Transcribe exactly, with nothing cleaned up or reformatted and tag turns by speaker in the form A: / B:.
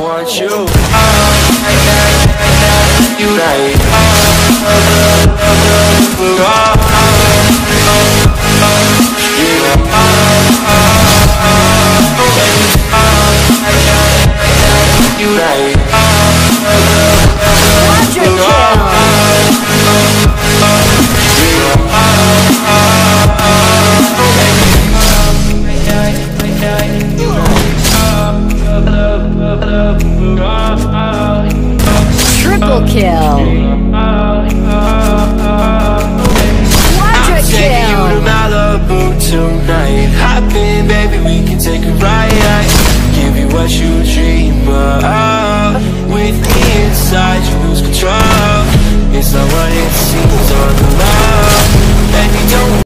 A: want you. You right. You right.
B: Triple kill. Quadra kill.
A: You to Malibu tonight. Hop in, baby, we can take a ride. Give you what you dream of. With me inside, you lose control. It's not what it seems on the line. Baby, don't